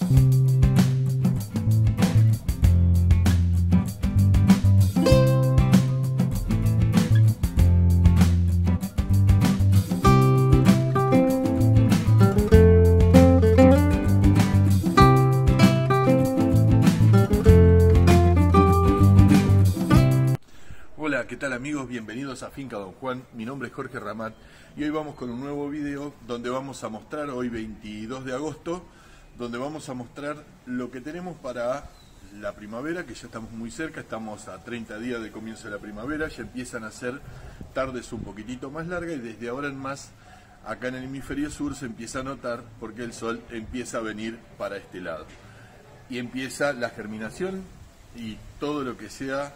Hola, ¿qué tal amigos? Bienvenidos a Finca Don Juan. Mi nombre es Jorge Ramat y hoy vamos con un nuevo video donde vamos a mostrar, hoy 22 de agosto, donde vamos a mostrar lo que tenemos para la primavera, que ya estamos muy cerca, estamos a 30 días del comienzo de la primavera, ya empiezan a ser tardes un poquitito más largas y desde ahora en más, acá en el hemisferio sur se empieza a notar porque el sol empieza a venir para este lado. Y empieza la germinación y todo lo que sea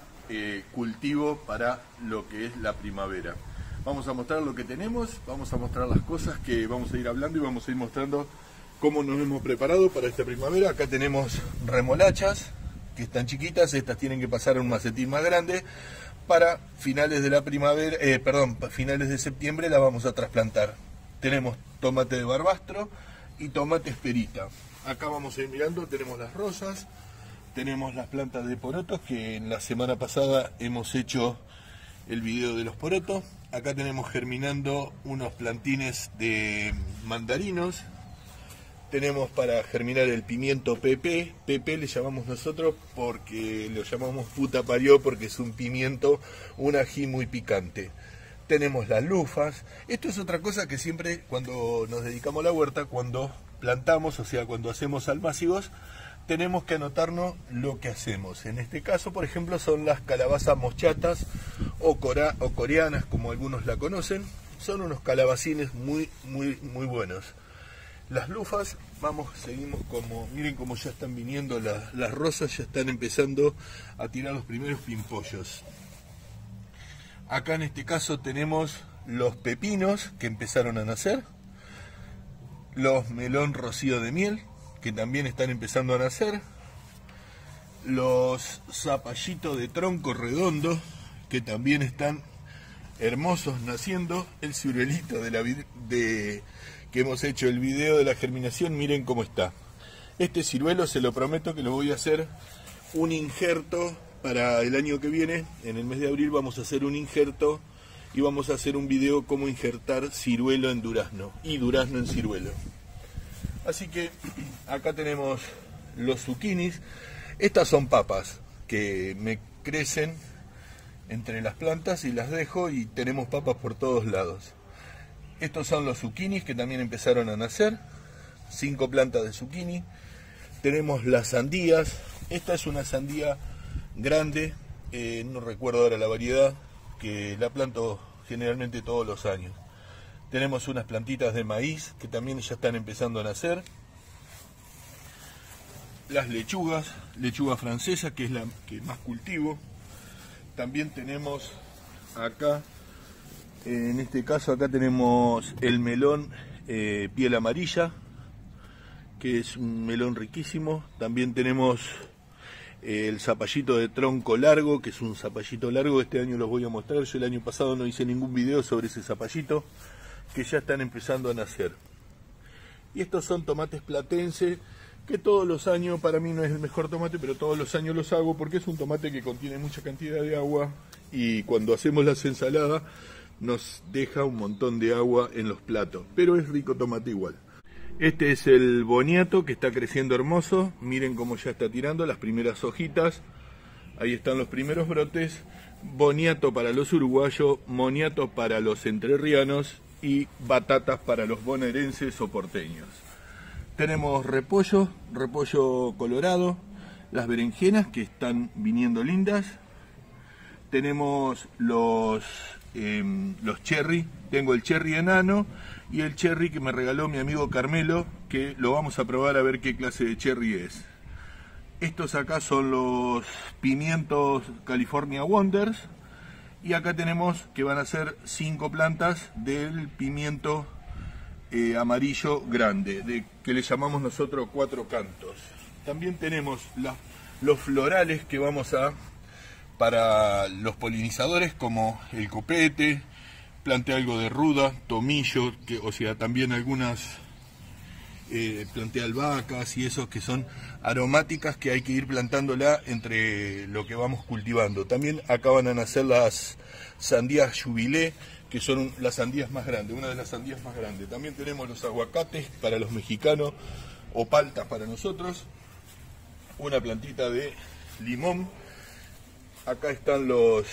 cultivo para lo que es la primavera. Vamos a mostrar lo que tenemos, vamos a mostrar las cosas que vamos a ir hablando y vamos a ir mostrando cómo nos hemos preparado para esta primavera. Acá tenemos remolachas que están chiquitas, estas tienen que pasar a un macetín más grande. Para finales de la primavera, finales de septiembre la vamos a trasplantar. Tenemos tomate de barbastro y tomate esperita. Acá vamos a ir mirando, tenemos las rosas. Tenemos las plantas de porotos, que en la semana pasada hemos hecho el video de los porotos. Acá tenemos germinando unos plantines de mandarinos. Tenemos para germinar el pimiento PP. PP le llamamos nosotros porque lo llamamos puta parió, porque es un pimiento, un ají muy picante. Tenemos las lufas. Esto es otra cosa que siempre cuando nos dedicamos a la huerta, cuando plantamos, o sea, cuando hacemos almácigos, tenemos que anotarnos lo que hacemos. En este caso, por ejemplo, son las calabazas mochatas o coreanas, como algunos la conocen. Son unos calabacines muy buenos. Las lufas, seguimos como, miren cómo ya están viniendo las rosas, ya están empezando a tirar los primeros pimpollos. Acá en este caso tenemos los pepinos que empezaron a nacer, los melón rocío de miel, que también están empezando a nacer, los zapallitos de tronco redondo, que también están hermosos naciendo, el ciruelito que hemos hecho el video de la germinación, miren cómo está. Este ciruelo se lo prometo que lo voy a hacer un injerto para el año que viene, en el mes de abril vamos a hacer un injerto y vamos a hacer un video cómo injertar ciruelo en durazno y durazno en ciruelo. Así que acá tenemos los zucchinis. Estas son papas que me crecen entre las plantas y las dejo y tenemos papas por todos lados. Estos son los zucchinis que también empezaron a nacer. 5 plantas de zucchini. Tenemos las sandías. Esta es una sandía grande, no recuerdo ahora la variedad, que la planto generalmente todos los años. Tenemos unas plantitas de maíz que también ya están empezando a nacer. Las lechuga francesa, que es la que más cultivo. También tenemos acá, en este caso acá tenemos el melón piel amarilla, que es un melón riquísimo. También tenemos el zapallito de tronco largo, que es un zapallito largo. Este año los voy a mostrar. Yo el año pasado no hice ningún video sobre ese zapallito, que ya están empezando a nacer. Y estos son tomates platense, que todos los años, para mí no es el mejor tomate, pero todos los años los hago porque es un tomate que contiene mucha cantidad de agua y cuando hacemos las ensaladas nos deja un montón de agua en los platos, pero es rico tomate igual. Este es el boniato que está creciendo hermoso, miren cómo ya está tirando las primeras hojitas, ahí están los primeros brotes. Boniato para los uruguayos, moniato para los entrerrianos y batatas para los bonaerenses o porteños. Tenemos repollo colorado, las berenjenas que están viniendo lindas. Tenemos los cherry, tengo el cherry enano y el cherry que me regaló mi amigo Carmelo, que lo vamos a probar a ver qué clase de cherry es. Estos acá son los pimientos California Wonders. Y acá tenemos que van a ser 5 plantas del pimiento amarillo grande, que le llamamos nosotros 4 cantos. También tenemos los florales que vamos a, para los polinizadores, como el copete, planté algo de ruda, tomillo, o sea, también algunas planté albahacas y esos que son aromáticas, que hay que ir plantándola entre lo que vamos cultivando. También acá van a nacer las sandías Jubilé, que son las sandías más grandes, una de las sandías más grandes. También tenemos los aguacates para los mexicanos o paltas para nosotros. Una plantita de limón. Acá están los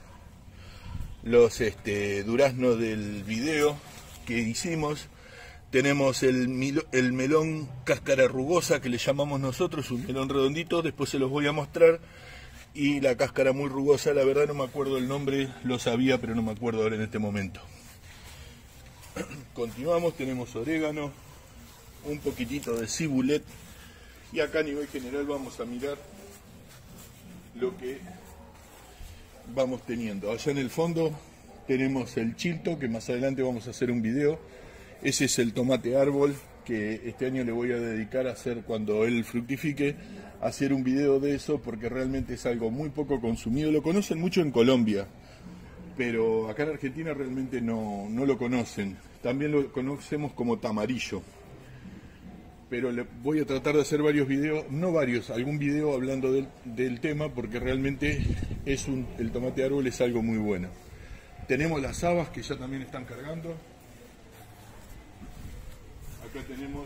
duraznos del video que hicimos. Tenemos el melón cáscara rugosa, que le llamamos nosotros, un melón redondito, después se los voy a mostrar. Y la cáscara muy rugosa, la verdad no me acuerdo el nombre, lo sabía, pero no me acuerdo ahora en este momento. Continuamos, tenemos orégano, un poquitito de cibulet, y acá a nivel general vamos a mirar lo que vamos teniendo. Allá en el fondo tenemos el chilto, que más adelante vamos a hacer un video. Ese es el tomate árbol, que este año le voy a dedicar a hacer, cuando él fructifique, a hacer un video de eso, porque realmente es algo muy poco consumido. Lo conocen mucho en Colombia, pero acá en Argentina realmente no lo conocen. También lo conocemos como tamarillo. Pero le voy a tratar de hacer varios videos, no varios, algún video hablando del tema, porque realmente el tomate árbol es algo muy bueno. Tenemos las habas, que ya también están cargando. Acá tenemos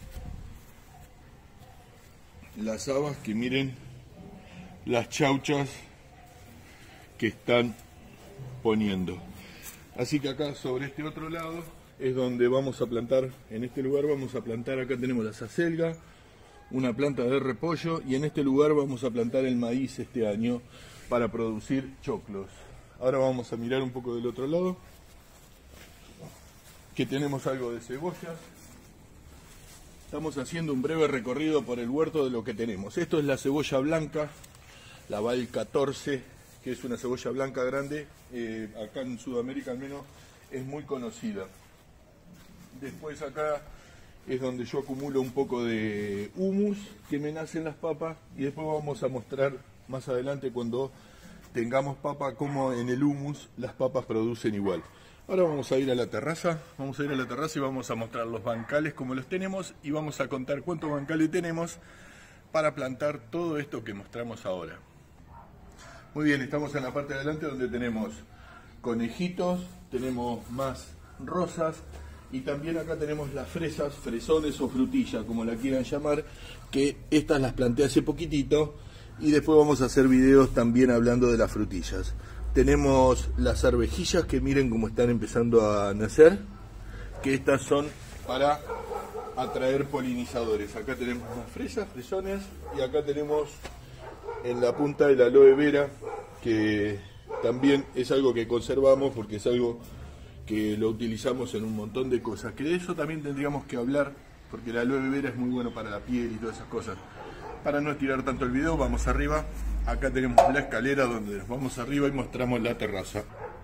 las habas, que miren las chauchas que están poniendo. Así que acá sobre este otro lado es donde vamos a plantar. En este lugar vamos a plantar, acá tenemos la acelga, una planta de repollo, y en este lugar vamos a plantar el maíz este año para producir choclos. Ahora vamos a mirar un poco del otro lado, que tenemos algo de cebollas. Estamos haciendo un breve recorrido por el huerto de lo que tenemos. Esto es la cebolla blanca, la Val 14, que es una cebolla blanca grande. Acá en Sudamérica al menos es muy conocida. Después acá es donde yo acumulo un poco de humus que me nacen las papas, y después vamos a mostrar más adelante, cuando tengamos papa, cómo en el humus las papas producen igual. Ahora vamos a ir a la terraza, y vamos a mostrar los bancales como los tenemos, y vamos a contar cuántos bancales tenemos para plantar todo esto que mostramos ahora. Muy bien, estamos en la parte de adelante donde tenemos conejitos, tenemos más rosas, y también acá tenemos las fresas, fresones o frutillas, como la quieran llamar, que estas las planté hace poquitito, y después vamos a hacer videos también hablando de las frutillas. Tenemos las arvejillas, que miren cómo están empezando a nacer, que estas son para atraer polinizadores. Acá tenemos las fresas, fresones, y acá tenemos en la punta el aloe vera, que también es algo que conservamos porque es algo que lo utilizamos en un montón de cosas, que de eso también tendríamos que hablar, porque el aloe vera es muy bueno para la piel y todas esas cosas. Para no estirar tanto el video, vamos arriba. Acá tenemos la escalera donde nos vamos arriba y mostramos la terraza.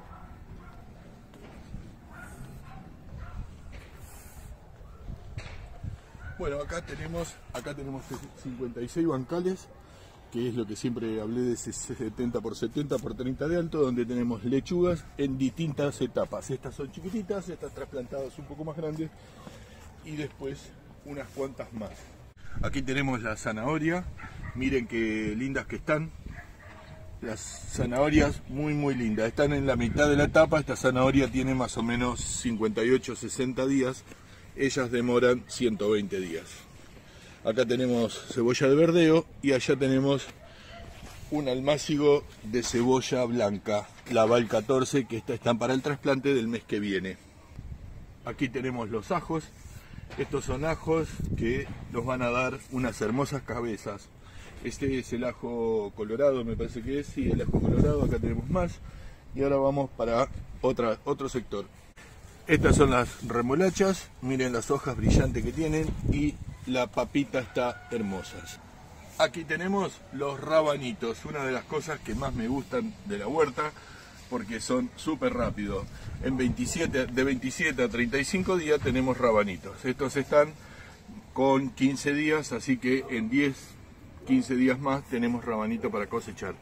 Bueno, acá tenemos 56 bancales, que es lo que siempre hablé, de ese 70 por 70 por 30 de alto, donde tenemos lechugas en distintas etapas. Estas son chiquititas, estas trasplantadas un poco más grandes, y después unas cuantas más. Aquí tenemos la zanahoria, miren qué lindas que están. Las zanahorias muy lindas, están en la mitad de la etapa. Esta zanahoria tiene más o menos 58-60 días, ellas demoran 120 días. Acá tenemos cebolla de verdeo, y allá tenemos un almácigo de cebolla blanca, la Val 14, que están para el trasplante del mes que viene. Aquí tenemos los ajos. Estos son ajos que nos van a dar unas hermosas cabezas. Este es el ajo colorado, me parece que es, sí, el ajo colorado. Acá tenemos más, y ahora vamos para otro sector. Estas son las remolachas, miren las hojas brillantes que tienen, y la papita está hermosa. Aquí tenemos los rabanitos, una de las cosas que más me gustan de la huerta, porque son súper rápidos. De 27 a 35 días tenemos rabanitos. Estos están con 15 días, así que en 10-15 días más tenemos rabanito para cosechar.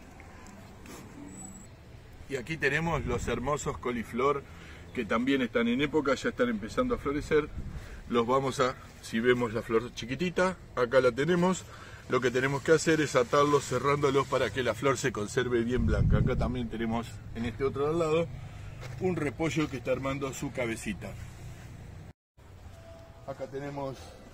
Y aquí tenemos los hermosos coliflor, que también están en época, ya están empezando a florecer. los vamos a, si vemos la flor chiquitita, acá la tenemos. Lo que tenemos que hacer es atarlos cerrándolos para que la flor se conserve bien blanca. Acá también tenemos, en este otro lado, un repollo que está armando su cabecita. Acá tenemos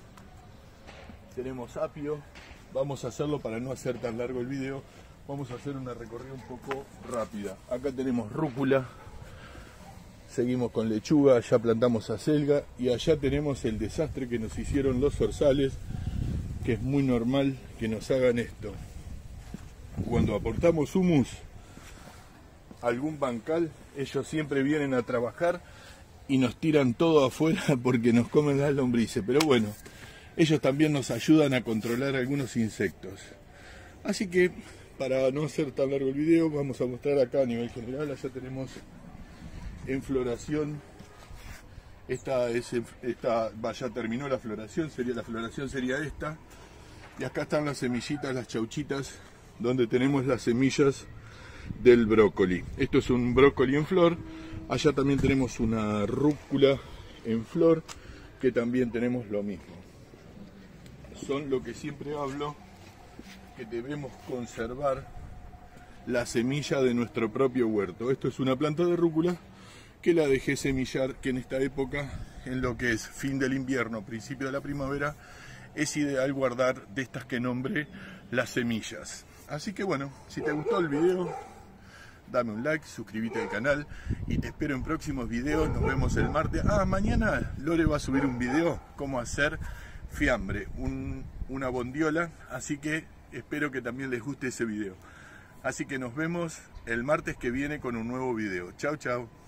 apio. Vamos a hacerlo para no hacer tan largo el video. Vamos a hacer una recorrida un poco rápida. Acá tenemos rúcula. Seguimos con lechuga, ya plantamos acelga y allá tenemos el desastre que nos hicieron los zorzales, que es muy normal que nos hagan esto. Cuando aportamos humus a algún bancal, ellos siempre vienen a trabajar y nos tiran todo afuera porque nos comen las lombrices. Pero bueno, ellos también nos ayudan a controlar algunos insectos. Así que, para no hacer tan largo el video, vamos a mostrar acá a nivel general. Allá tenemos en floración, ya terminó la floración, sería esta, y acá están las semillitas, las chauchitas, donde tenemos las semillas del brócoli. Esto es un brócoli en flor. Allá también tenemos una rúcula en flor, que también tenemos lo mismo. Son lo que siempre hablo, que debemos conservar la semilla de nuestro propio huerto. Esto es una planta de rúcula que la dejé semillar, que en esta época, en lo que es fin del invierno, principio de la primavera, es ideal guardar de estas que nombré las semillas. Así que bueno, si te gustó el video, dame un like, suscríbete al canal y te espero en próximos videos. Nos vemos el martes. Mañana Lore va a subir un video cómo hacer fiambre, una bondiola, así que espero que también les guste ese video. Así que nos vemos el martes que viene con un nuevo video. Chau, chau.